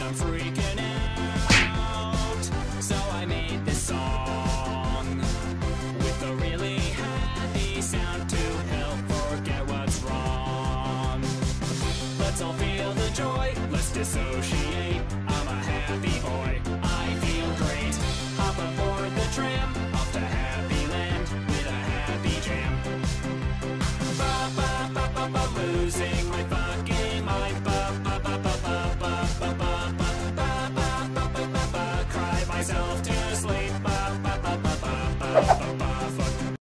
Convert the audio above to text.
I'm freaking out. So I made this song with a really happy sound to help forget what's wrong. Let's all feel the joy, let's dissociate.